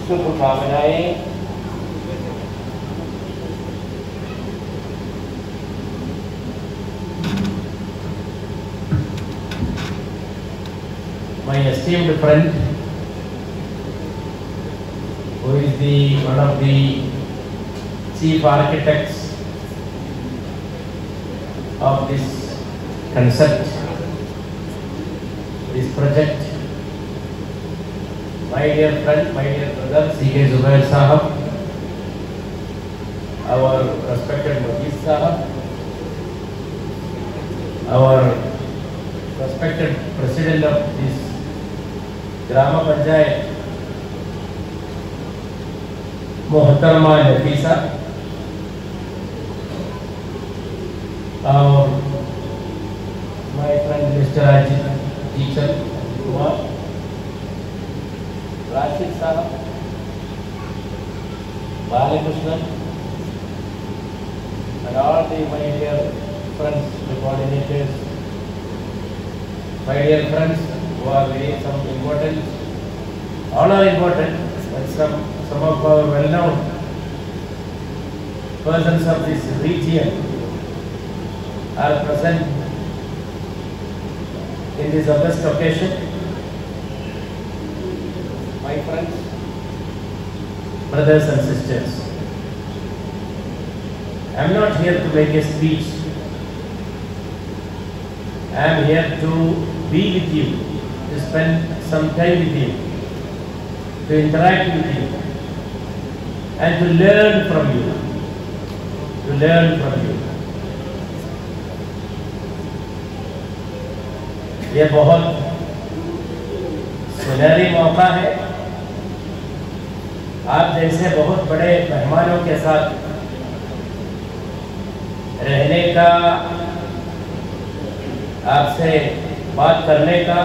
शुभकामनाएं। My esteemed friend, who is one of the chief architects of this concept, this project, my dear friend, my dear brother, C.K. Zubair Sahab, our respected Majid Sahab, our respected president of this Grama Panchayat, Mohtरमा Nafisa, my friend Mr. Ajit Teacher Kumar, Rashid Sahab, Balakrishnan, and all the my dear friends, the coordinators, my dear friends who are very some important, all are important, but some of our well-known persons of this region are present in this august occasion. My friends, brothers and sisters, I am not here to make a speech. I am here to be with you, to spend some time with you, to interact with you, and to learn from you, ये बहुत सुनहरी मौका है। आप जैसे बहुत बड़े मेहमानों के साथ रहने का, आपसे बात करने का,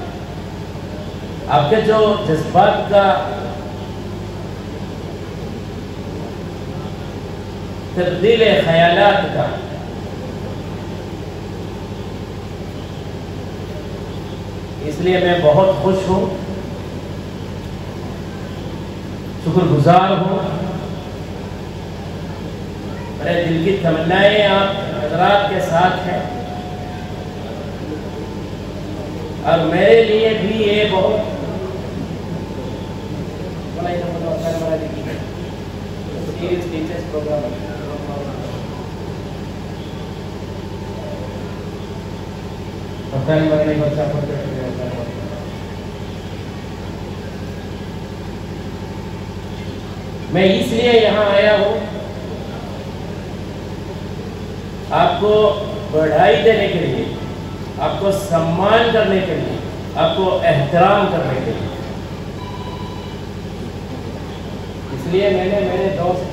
आपके जो जज्बात का तब्दील ख्यालात का इसलिए मैं बहुत खुश हूँ, शुक्रगुजार हूँ। मेरे दिल की तमन्नाएं आप हज़रात के साथ हैं और मेरे लिए भी ये बहुत सीरियस टीचर्स प्रोग्राम है। बच्चा मैं इसलिए यहाँ आया हूँ आपको बधाई देने के लिए, आपको सम्मान करने के लिए, आपको एहतराम करने के लिए। इसलिए मैंने मेरे दोस्त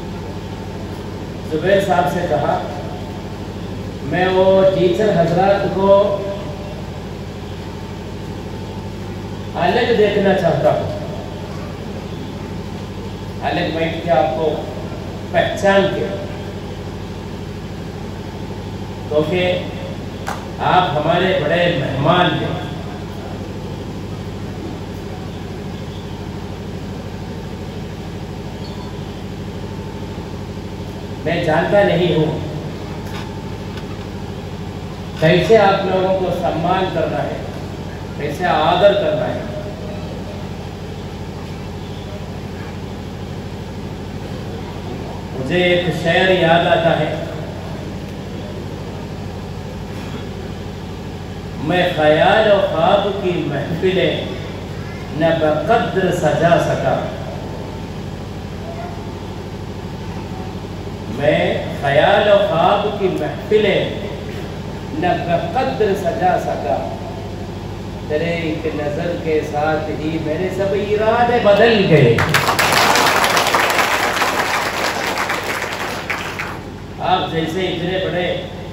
जुबैर साहब से कहा, मैं वो टीचर हजरात को अलग देखना चाहता हूँ, अलग बैठ के आपको पहचान के, क्योंकि आप हमारे बड़े मेहमान हैं। मैं जानता नहीं हूँ कैसे आप लोगों को सम्मान करना है, कैसे आदर करना है। मुझे एक शेर याद आता है, मैं ख्याल और ख्वाब की महफिलें न बक़द्र सजा सका, मैं ख्याल और ख्वाब की महफिलें न बक़द्र सजा सका, तेरे एक नजर के साथ ही मेरे सब इरादे बदल गए। आप जैसे इतने बड़े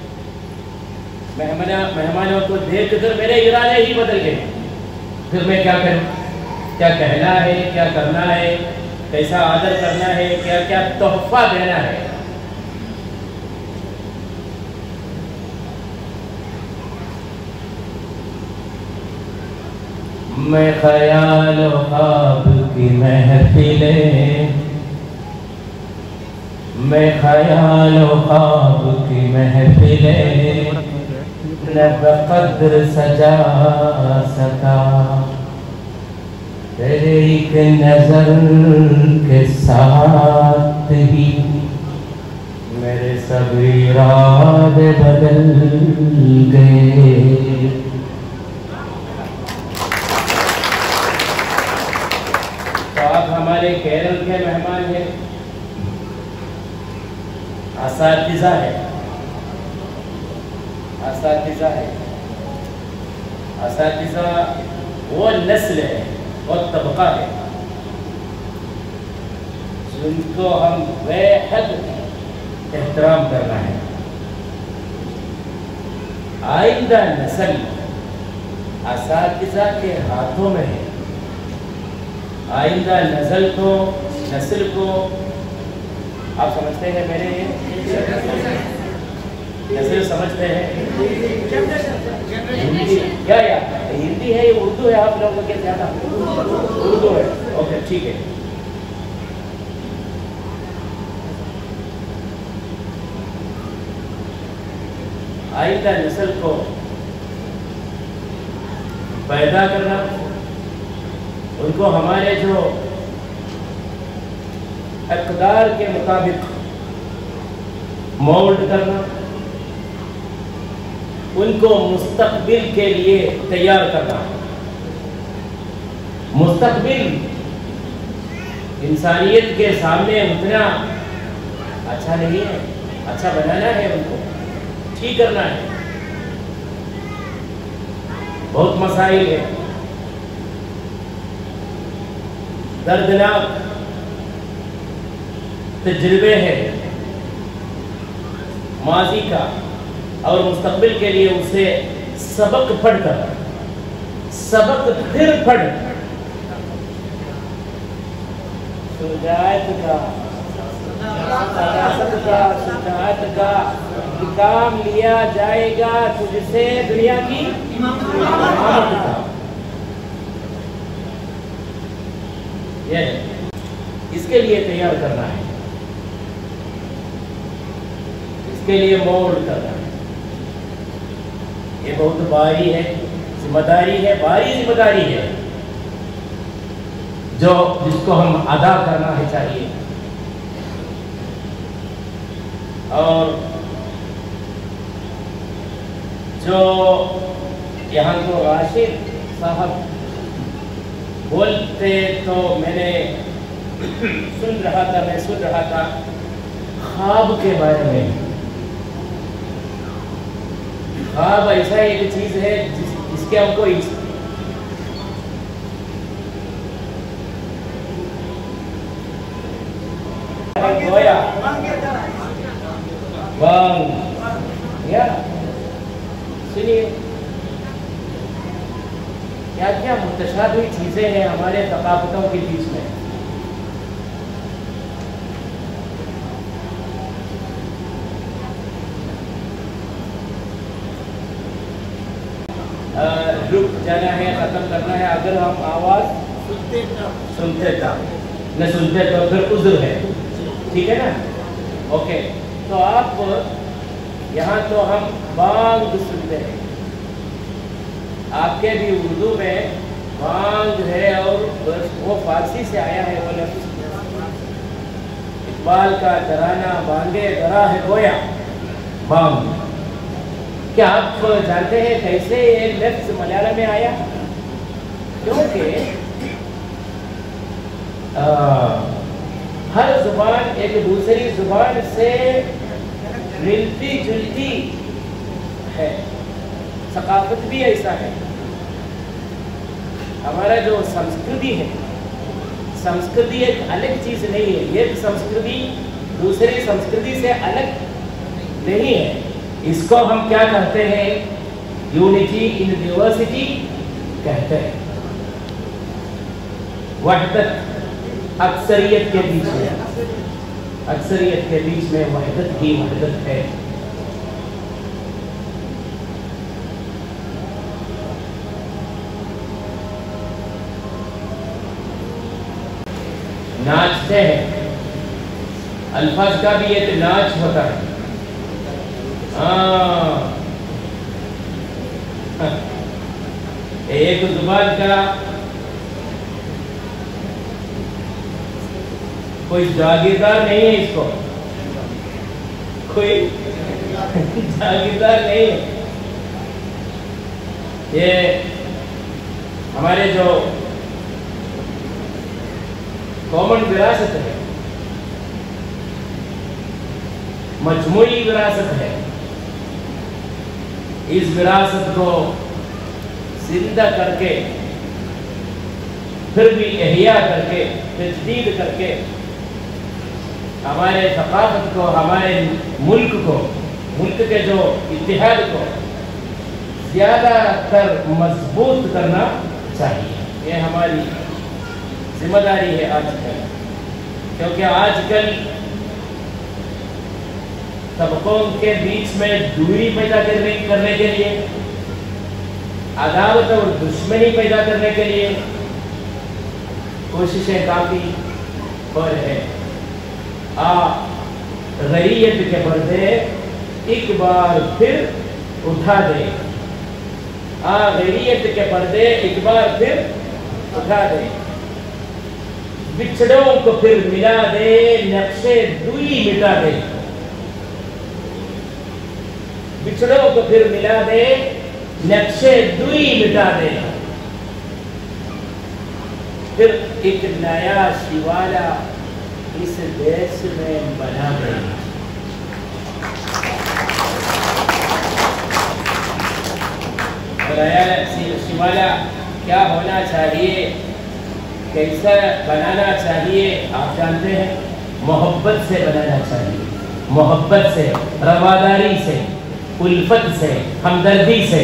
मेहमानों को देखकर मेरे इरादे ही बदल गए। फिर मैं क्या करूं, क्या कहना है, क्या करना है, कैसा आदर करना है, क्या क्या तोहफा देना है। मैं ख्याल ख्वाब की महफिलें, मैं ख्याल ख्वाब की महफिलें न बक़द्र सजा सका। तेरे एक नजर के साथ ही मेरे सब इरादे बदल गए। तो आप हमारे केरल के मेहमान हैं, असातिज़ा है, असातिज़ा है। असातिज़ा वो नस्ल है, वो तबका है जिनको हम बेहद एहतराम करना है। आइंदा नस्ल असातिज़ा के हाथों में है। आइंदा नस्ल को आप समझते हैं, मेरे नस्ल समझते हैं? हिंदी क्या हिंदी है, ये उर्दू है? आप लोगों के ज़्यादा उर्दू है। ओके, ठीक है। आइंदा नस्ल को पैदा करना, उनको हमारे जो इक़्तिदार के मुताबिक मोल्ड करना, उनको मुस्तक़बिल के लिए तैयार करना। मुस्तक़बिल इंसानियत के सामने उतना अच्छा नहीं है, अच्छा बनाना है, उनको ठीक करना है। बहुत मसाइल है, दर्दनाक तजुर्बे हैं माजी का, और मुस्तक़बिल के लिए उसे सबक पढ़कर, सबक फिर पढ़ शुजाअत का काम लिया जाएगा तुझसे दुनिया की इमामत का। ये इसके लिए तैयार करना है, इसके लिए मोल्ड करना है। ये बहुत भारी है, जिम्मेदारी है, भारी जिम्मेदारी है जिसको हम अदा करना है चाहिए। और जो यहाँ तो राशिद साहब बोलते तो मैंने सुन रहा था ख्वाब के बारे में। ख्वाब ऐसा एक चीज है जिसके हमको गोया या सुनिए, क्या क्या मुतशाबिह चीजें हैं हमारे सकाफतों के बीच में। रुक जाना है, खत्म करना है। अगर हम आवाज सुनते न सुनते तो फिर उज़्र है, ठीक है ना? ओके, तो आप यहाँ तो हम बांग सुनते हैं, आपके भी उर्दू में बांग है, और वो फारसी से आया है। वो लफ्ज़ इकबाल का तराना बांगे दरा है गोया, बांग। क्या आप जानते हैं कैसे ये लफ्ज़ मलयालम में आया? क्योंकि हर जुबान एक दूसरी जुबान से मिलती जुलती है, सकाफत भी ऐसा है। हमारा जो संस्कृति है, संस्कृति एक अलग चीज नहीं है, ये संस्कृति दूसरी संस्कृति से अलग नहीं है। इसको हम क्या कहते हैं? यूनिटी इन डाइवर्सिटी कहते हैं। वहदत अक्सरियत के बीच में, अक्सरियत के बीच में वहदत ही वहदत है। नाचते हैं। अल्फाज का भी एक नाच होता है। एक जुबान का कोई जागीरदार नहीं है, इसको कोई जागीरदार नहीं है। ये हमारे जो कॉमन विरासत है, मजमूई विरासत है, इस विरासत को जिंदा करके फिर भी एहया करके तजदीद करके हमारे सकाफत को, हमारे मुल्क को, मुल्क के जो इतिहाद को ज्यादा तर मजबूत करना चाहिए। ये हमारी जिम्मेदारी है आजकल, क्योंकि आजकल तबकों के बीच में दूरी पैदा करने के लिए, अदावत और दुश्मनी पैदा करने के लिए कोशिशें काफी हो रहे हैं। गरीयत के पर्दे एक बार फिर उठा दे, गरीयत के पर्दे एक बार फिर उठा दे, बिछड़ों को फिर मिला दे, नक्शे दूरी मिटा दे, बिछड़ों को फिर मिला दे, नक्शे दूरी मिटा दे, फिर एक नया शिवाला इस देश में बना दे। शिवाला क्या होना चाहिए, कैसा बनाना चाहिए, आप जानते हैं। मोहब्बत से बनाना चाहिए, मोहब्बत से, रवादारी से, उल्फत से, हमदर्दी से,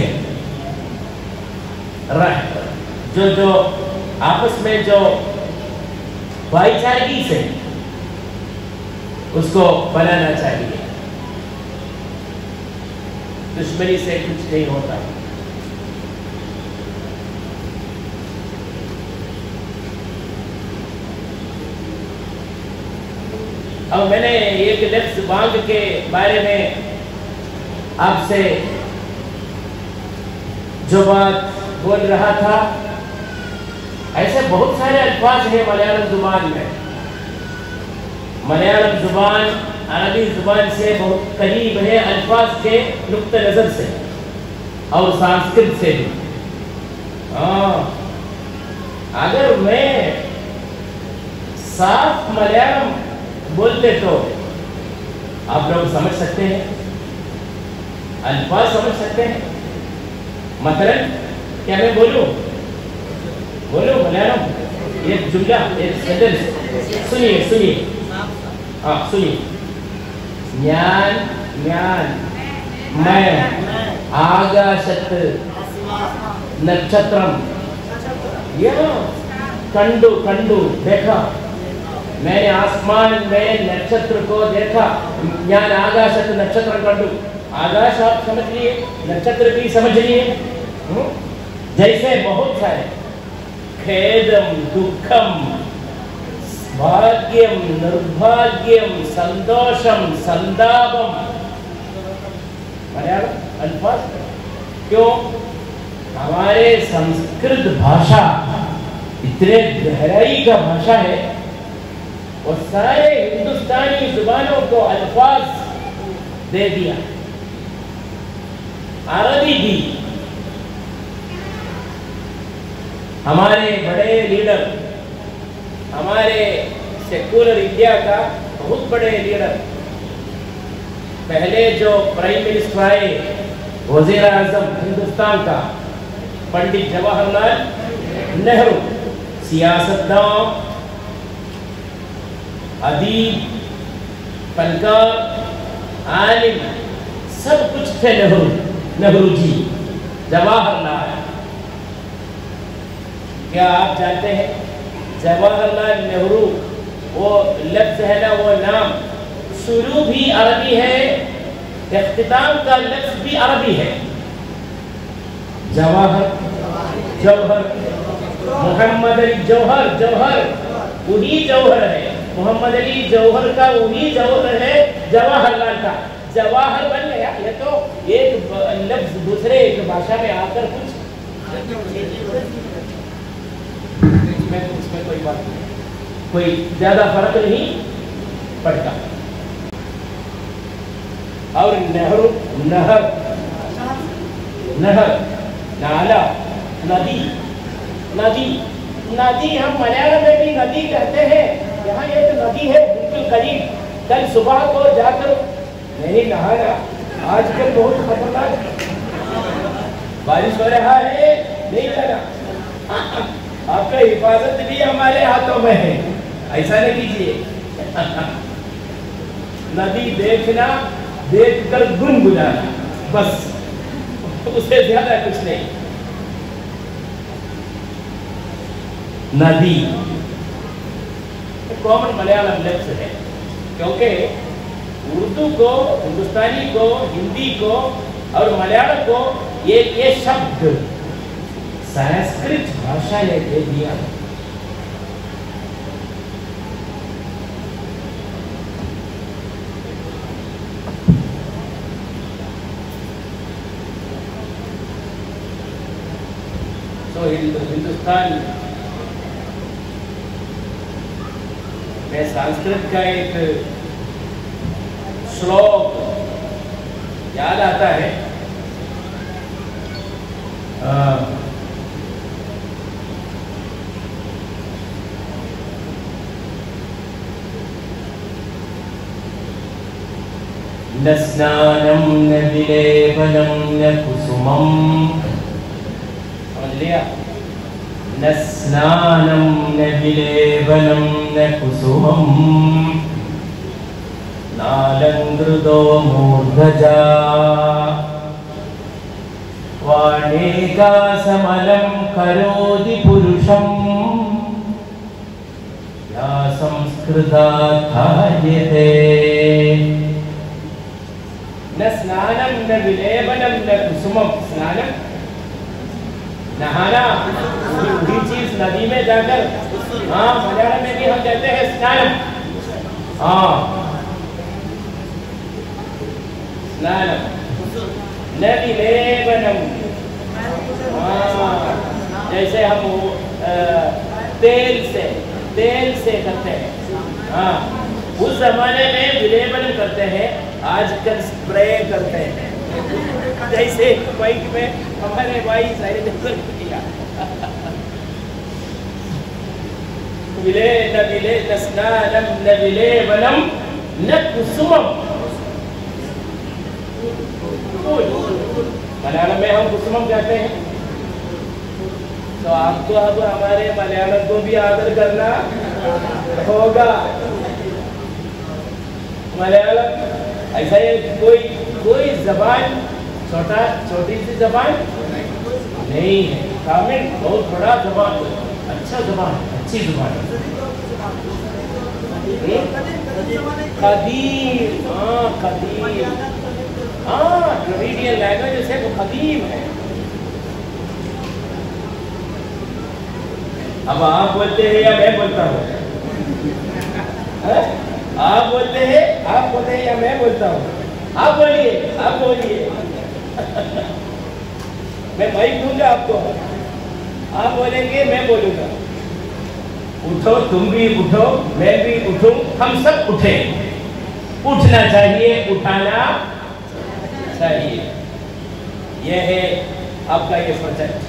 जो आपस में जो भाईचारगी से उसको बनाना चाहिए। दुश्मनी से कुछ नहीं होता। अब मैंने एक लफ्ज बांग के बारे में आपसे जो बात बोल रहा था, ऐसे बहुत सारे अल्फाज हैं मलयालम जुबान में। मलयालम जुबान अरबी जुबान से बहुत करीब है अल्फाज के नुक्ते नजर से और संस्कृत से भी। अगर मैं साफ मलयालम बोलते तो आप लोग समझ सकते हैं, अल्फाज समझ सकते हैं। मसलन क्या मैं बोलूं मलयालम, एक जुमला, एक सेंटेंस, सुनिए। हाँ सुनिए। ज्ञान ज्ञान मैं आकाशत नक्षत्रम, ये कंडू कंडू देखा, मैंने आसमान में नक्षत्र को देखा। ज्ञान आकाशत नक्षत्र कंडू, आकाश आप समझ लिए, नक्षत्र भी समझ लिए। जैसे बहुत सारे खेदम दुखम भाग्यम निर्भाग्यम संतोषम संतापम, मलयालम अल्फाज। क्यों? हमारे संस्कृत भाषा इतने गहराई का भाषा है, और सारे हिंदुस्तानी जुबानों को अल्फाज दे दिया, अरबी दी। हमारे बड़े लीडर, हमारे सेकुलर इंडिया का बहुत बड़े लीडर, पहले जो प्राइम मिनिस्टर आए, वजीर आजम हिंदुस्तान का पंडित जवाहरलाल नेहरू, सियासतदान, अदीब, फनकार, आलिम, सब कुछ थे नेहरू जी, जवाहरलाल। क्या आप जानते हैं जवाहरलाल नेहरू, वो लफ्ज है ना, वो नाम शुरू भी अरबी है, इख्तिताम का लफ्ज भी अरबी है। जवाहर, जौहर, मोहम्मद अली जौहर, जौहर वही जौहर है, मोहम्मद अली जौहर का वही जौहर है जवाहरलाल का। जवाहर बन गया, ये तो एक लफ्ज दूसरे एक भाषा में आकर कुछ इसमें कोई बात नहीं, कोई ज्यादा फर्क नहीं पड़ता। और नेहरू, नहर, नहर, नाला, नदी, नदी, नदी हम मलयालम में भी नदी कहते हैं, यहाँ एक नदी है बिल्कुल करीब। कल सुबह को जाकर नहीं नहाया, आजकल बहुत खतरनाक बारिश हो रहा है, नहीं जाना। आपका हिफाजत भी हमारे हाथों में है, ऐसा नहीं कीजिए। नदी देखना, देखकर गुनगुनाना, बस, उससे ज्यादा कुछ नहीं। नदी कॉमन मलयालम लफ्ज है, क्योंकि उर्दू को, हिंदुस्तानी को, हिंदी को और मलयालम को ये शब्द संस्कृत भाषा ने दे दिया। तो हिंदुस्तान में संस्कृत का एक श्लोक याद आता है। न स्नानं न विलेपनं न कुसुमं, समझ लिया? न स्नानं न विलेपनं न कुसुमं, नालंकृतो मूर्धजा, वाणेकासमलं करोति पुरुषं, या संस्कृता ध्यायते। न स्नानं न विलेपनं न कुसुमं, स्नानं नहाना, वही चीज नदी में जाकर, हाँ मलयालम में भी हम कहते हैं स्नानम, हाँ स्नानम, न विलेपनम, हाँ जैसे हम तेल से करते हैं, हाँ उस जमाने में विलेपन करते हैं, आजकल स्प्रे करते हैं। जैसे बाइक में हमारे भाई सैनिटाइजर किया, विले न विले न स्नानम न विलेपनम न कुसुमम। मलयालम में हम कुसुमम कहते हैं, तो आपको अब हमारे मलयालम को भी आदर करना होगा। मलयालम ऐसा है, कोई जबान छोटी सी जबान नहीं है, तमिल बहुत बड़ा जबान, अच्छा जबान, अच्छी जबान, कदीम, हाँ कदीम, हाँ ट्रेडिशनल लैंग्वेज है तो कदीम है। अब आप बोलते हैं या मैं बोलता हूँ? आप बोलते हैं या मैं बोलता हूँ? आप बोलिए, आप बोलिए। मैं माइक दूंगा आपको, आप बोलेंगे मैं बोलूंगा। उठो, तुम भी उठो, मैं भी उठूं, हम सब उठे। उठना चाहिए, उठाना चाहिए, यह है आपका ये प्रोजेक्ट।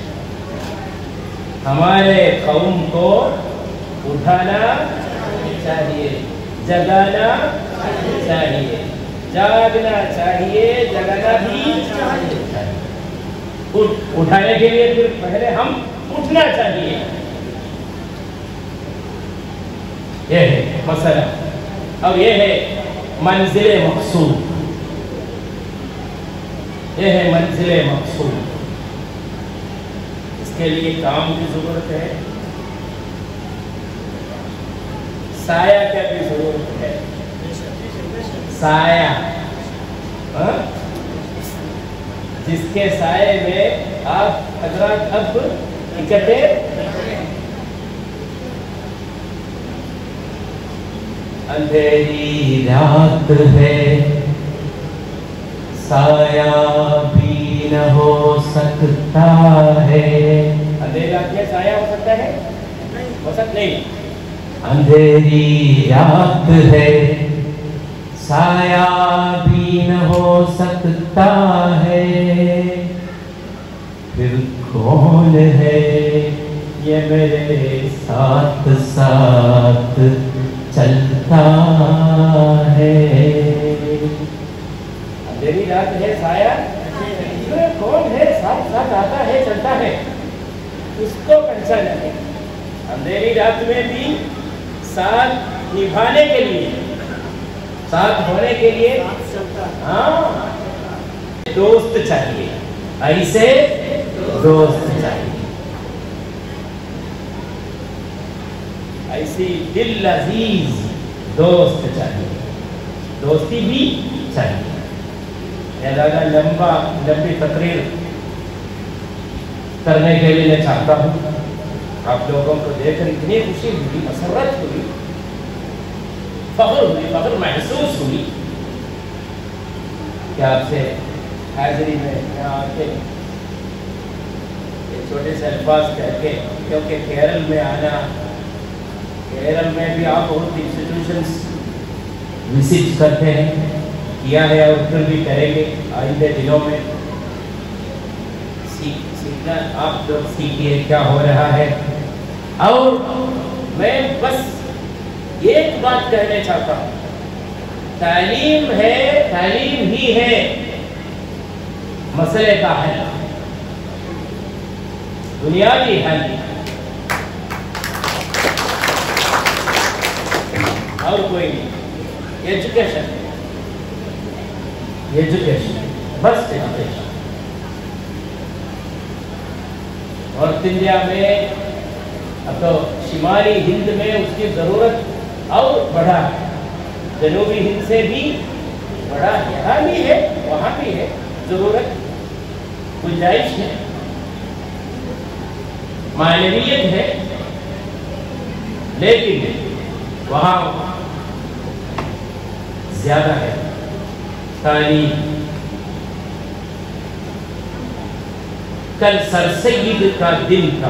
हमारे कौम को उठाना चाहिए, जगाना चाहिए, जागना चाहिए, जगाना भी चाहिए। उठाने के लिए फिर पहले हम उठना चाहिए, यह है मसला। अब यह है मंजिले मकसूद, यह है मंजिले मकसूद। इसके लिए काम की जरूरत है, साया का भी जरूरत है, साया, जिसके साये में आप हजरात अब इकट्ठे अंधेरी रात है, साया भी न हो सकता है। अंधेरी रात में साया हो सकता है? हो सकता नहीं। अंधेरी रात है, साया भी न हो सकता है। फिर कौन है ये मेरे साथ साथ चलता है? अंधेरी रात है, साया कौन है साथ साथ आता है चलता है, उसको पहचान है। अंधेरी रात में भी साथ निभाने के लिए, साथ होने के लिए हाँ दोस्त चाहिए, ऐसे दोस्त चाहिए, ऐसी दिल अजीज दोस्त चाहिए, दोस्ती भी चाहिए। ज़्यादा लंबी तकरीर करने के लिए मैं चाहता हूँ। आप लोगों को देखकर इतनी खुशी हुई, मसरत हुई, फख्र महसूस हुई कि आपसे हाजिरी में यहाँ आके छोटे से अल्फाज कह के, क्योंकि केरल में आना, केरल में भी आप बहुत इंस्टीट्यूशंस विजिट करते हैं, किया है और फिर भी करेंगे आइंदे दिनों में। सीखना आप लोग सीखिए क्या हो रहा है। और मैं बस एक बात कहना चाहता हूँ, तालीम है, तालीम ही है मसले का हल, बुनियादी हल, और कोई नहीं। एजुकेशन, एजुकेशन बस एजुकेशन। नॉर्थ इंडिया में अब तो शिमाली हिंद में उसकी ज़रूरत और बढ़ा है, जनूबी हिंद से भी बढ़ा, यहाँ भी है वहाँ भी है, ज़रूरत गुंजाइश है, मानवीयत है, लेकिन वहाँ ज़्यादा है तालीम। कल सर सैयद का दिन था,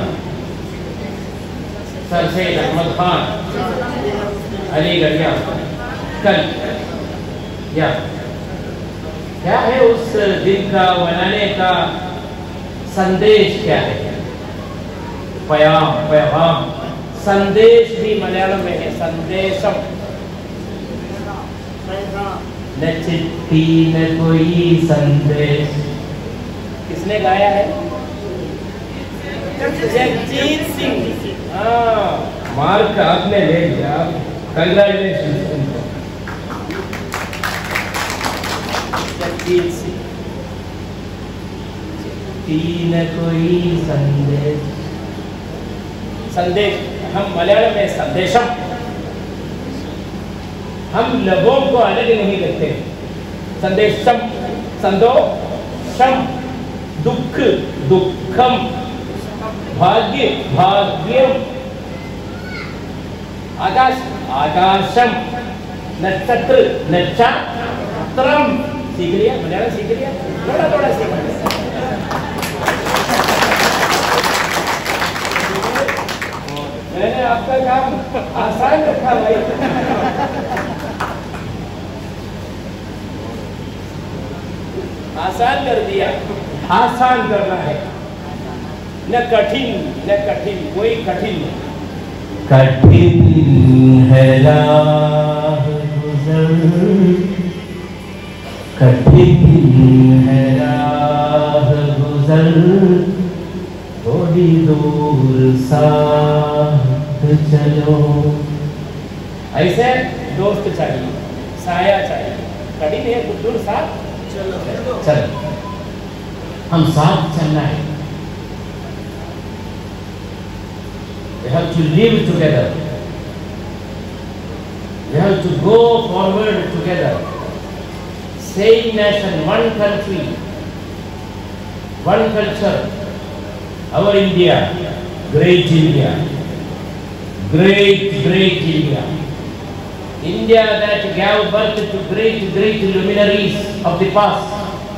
सर सैयद अहमद खान अलीगढ़ या कल या क्या है उस दिन का मनाने का संदेश क्या है? पैगाम संदेश भी मलयालम में है, संदेशम। न चिट्ठी न कोई संदेश, किसने गाया है? जगजीत सिंह। हाँ, मार्क आपने ले लिया, कंग्रेचुलेशन उनको। जगजीत सिंह, चिट्ठी न कोई संदेश, संदेश हम मलयालम में संदेशम, हम लबों को अलग नहीं करते। संदेशम, संदोषम, दुख दुखम, भाग्य भाग्यम, आकाश आकाशम, नक्षत्र नक्षत्रम। सीख लिया मलयालम? सीख लिया? थोड़ा थोड़ा सीख लिया। मैंने आपका काम आसान रखा भाई। आसान कर दिया, आसान करना है, न कठिन, कोई कठिन नहीं। कठिन है राह गुजर, कठिन है राह गुजर, थोड़ी दूर साथ चलो। ऐसे दोस्त चाहिए, साया चाहिए। कठिन है, कुछ दूर साथ चलो, हम साथ चलना है। We have to live together. We have to go forward together. Same nation, one country, one culture. Our India, great India, great India. India that gave birth to great luminaries of the past.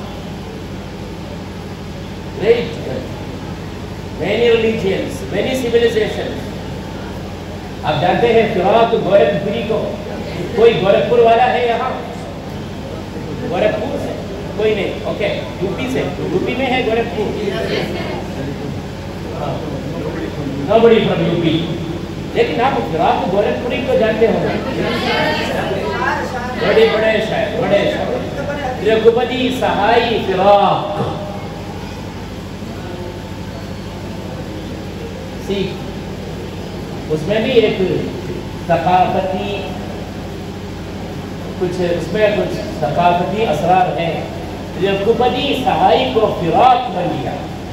Great. Many religions, many civilizations. आप जानते हैं फिराक गोरखपुरी को? कोई गोरखपुर वाला है यहाँ? गोरखपुर से कोई नहीं? ओके, यूपी से? यूपी में है गोरखपुर? Nobody from UP. लेकिन आप फिराक गोरखपुरी को जानते हो? बड़े शायर रघुपति सहाई फिराक। उसमें भी एक सकाफती कुछ सकाफती असरार है। रघुपति सहाई को फिराक बन गया।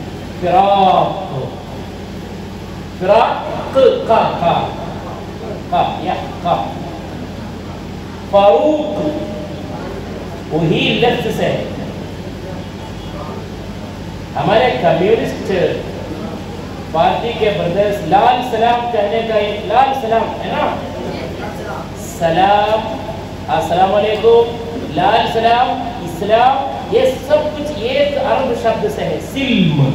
फिराक का फारूक वही लफ्ज से हमारे कम्युनिस्ट पार्टी के ब्रदर्स लाल सलाम कहने का एक लाल सलाम है ना, सलाम अस्सलाम वालेकुम, लाल सलाम, इस्लाम, ये सब कुछ एक अरब शब्द से है। सिल्म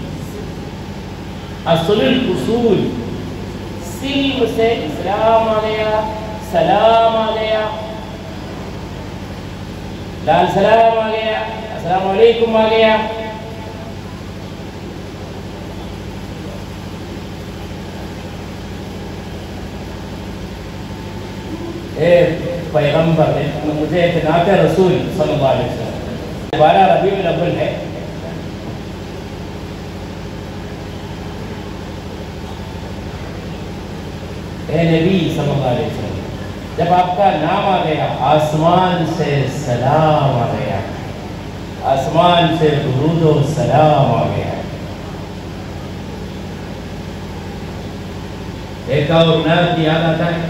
असलुल उसूल, सिल्म से इस्लाम आ गया, सलाम आ गया, लाल सलाम आ गया, अस्सलाम वालेकुम आ गया। पैगंबर ने मुझे एक नाते रसूल सल्लल्लाहु अलैहि वसल्लम 12 रबीउल अव्वल है। नबी सल्लल्लाहु अलैहि वसल्लम, जब आपका नाम आ गया आसमान से सलाम आ गया, आसमान से दुरूद और सलाम आ गया। एक और नात याद आता है,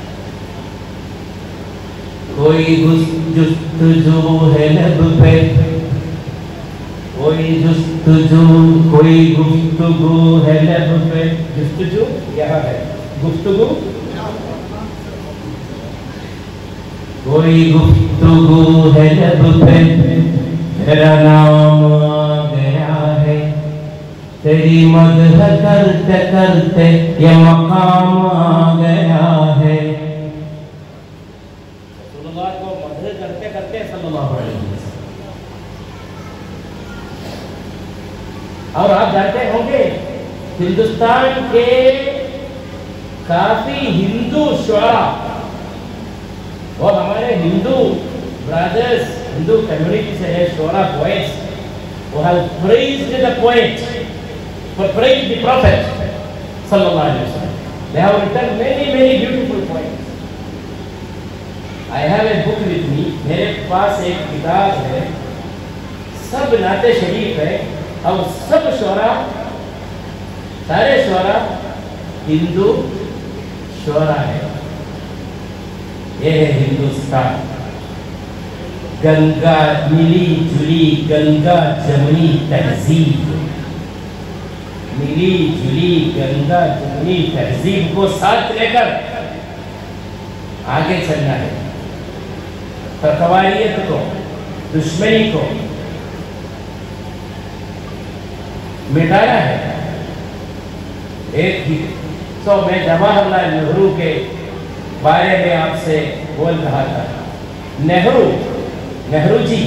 कोई जुस्तजू है लब पे, कोई जुस्तजू, कोई गुफ्तगू है लब पे। जुस्तजू यहाँ है, गुफ्तगू, कोई गुफ्तगू है लब पे, तेरा नाम आ गया है, तेरी मदह करते करते ये मकाम आ गया है। और आप जानते होंगे हिंदुस्तान के काफी हिंदू शुरा, वो हमारे हिंदू ब्रदर्स, हिंदू कम्युनिटी से है, शुरा पोएट्स, वो have praised the poet for praise the prophet सल्लल्लाहु अलैहि वसल्लम। They have written many beautiful poems. I have a book with me, मेरे पास एक किताब है, सब नाते शरीफ है और सब शोरा, सारे शोरा हिंदू शोरा है। ये है हिंदुस्तान, गंगा मिली जुली, गंगा जमुनी तहजीब, मिली जुली गंगा जमुनी तहजीब को साथ लेकर आगे चलना है। फतवारियत को, दुश्मनी को मिटाना है। एक ही मैं जवाहरलाल नेहरू के बारे में आपसे बोल रहा था। नेहरू जी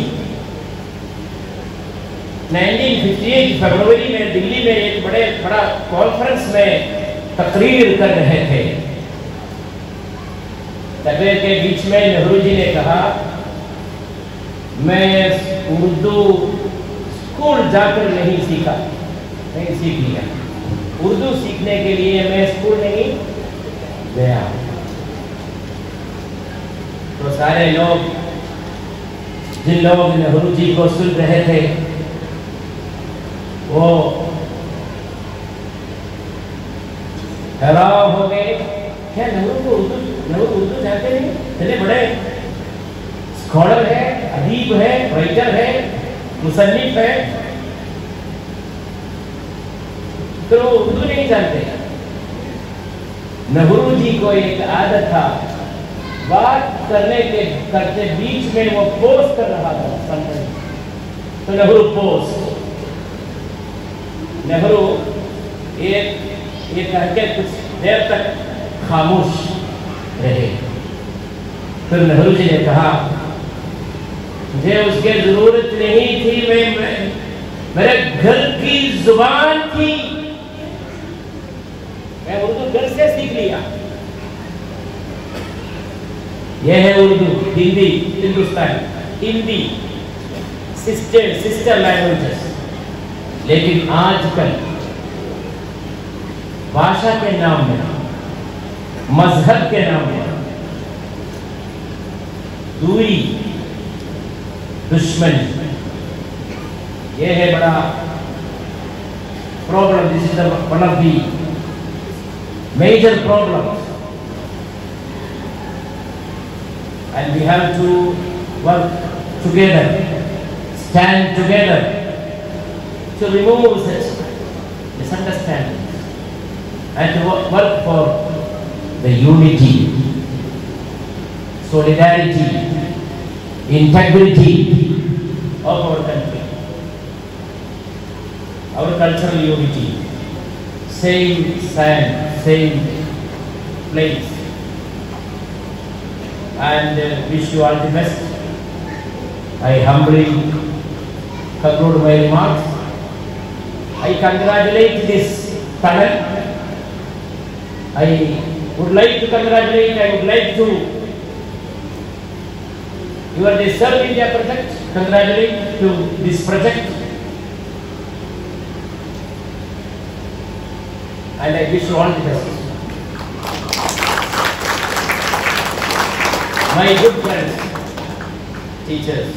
1958 फरवरी में दिल्ली में एक बड़ा कॉन्फ्रेंस में तकरीर कर रहे थे। तकरीर के बीच में नेहरू जी ने कहा, मैं उर्दू स्कूल जाकर नहीं सीख लिया, उर्दू सीखने के लिए मैं स्कूल नहीं गया। तो सारे लोग, जिन लोग नेहरू जी को सुन रहे थे, वो हैरान हो गए, क्या नेहरू उर्दू जानते नहीं? इतने बड़े स्कॉलर है, अदीब है, राइटर है, मुसन्निफ है, तो उर्दू नहीं जानते। नेहरू जी को एक आदत था, बात करने के करते बीच में वो पोस्ट कर रहा था समथिंग, तो नेहरू पोस्ट, नेहरू ये कह के कुछ देर तक खामोश रहे। फिर नेहरू जी ने कहा मुझे उसकी जरूरत नहीं थी, मेरे घर की जुबान थी, मैं उर्दू घर से सीख लिया। यह है उर्दू, हिंदी, हिंदुस्तानी, हिंदी सिस्टर लैंग्वेजेस। लेकिन आजकल भाषा के नाम में, मजहब के नाम में दूरी, दुश्मनी, यह है बड़ा problem. This is one of the major problems, and we have to work together, stand together to remove such misunderstandings and to work for the unity, solidarity, integrity of our country, our cultural unity, same sand, same place. And wish you all the best. I humbly conclude my remarks. I congratulate this panel. I would like to congratulate, I would like to, you are the Serve India project, congratulate to this project. And I wish you all the best. My good friends, teachers,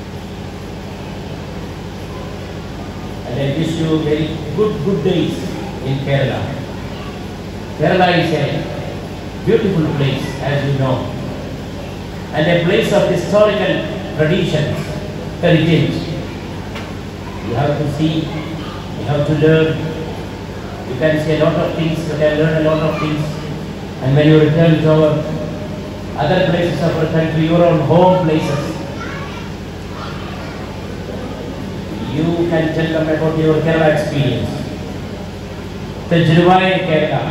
and I wish you very good days in Kerala. Kerala is a beautiful place, as you know, and a place of historical traditions, heritage. You have to see, you have to learn. You can see a lot of things, you can learn a lot of things, and when you return to our other places of our country, your own home places, you can tell them about your Kerala experience. तजुर्बाए केरला,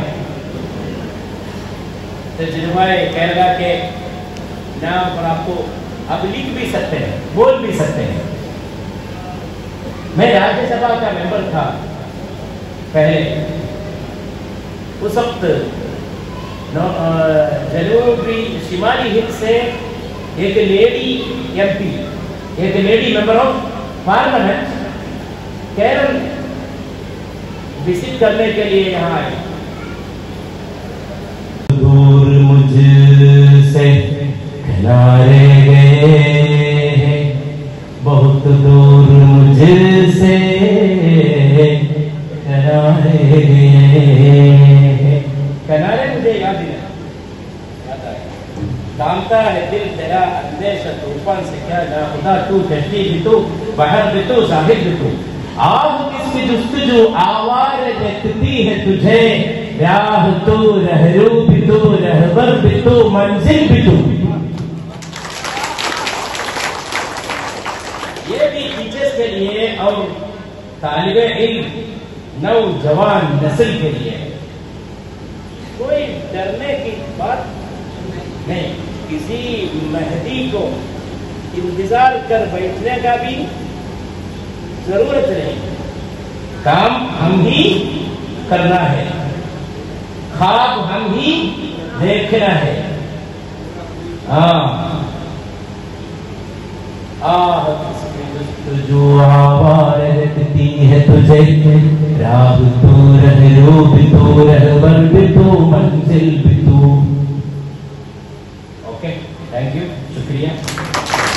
तजुर्बाए केरला के नाम पर आपको आप लिख भी सकते हैं, बोल भी सकते हैं। मैं राज्यसभा का मेंबर था पहले, उस वक्त जनूबी शिमाली हित से एक लेडी एमपी, एक lady member of parliament Kerala visit करने के लिए यहाँ आई। दूर मुझसे किनारे गए हैं, बहुत दूर मुझसे किनारे गए। किनारे मुझे याद आए, जानता है दिल तेरा अंदेश तूफान से क्या ना खुदा, तू कश्ती भी तू, बहर भी तू, साहिब भी तू, आह किसकी जुस्तजू आवार देखती है तुझे, ब्याह तू, रहरू भी तू, रहबर भी तू, मंजिल भी तू। ये भी टीचर्स के लिए और तालिबे इल्म नौजवान नस्ल के लिए कोई डरने की बात नहीं। किसी मेहदी को इंतजार कर बैठने का भी जरूरत नहीं, काम हम ही करना है, ख्वाब हम ही देखना है। जो आवार रहती है तुझे, राह तू, रहरू भी तू, रहबर भी तू, मंजिल भी तू। ओके, थैंक यू, शुक्रिया।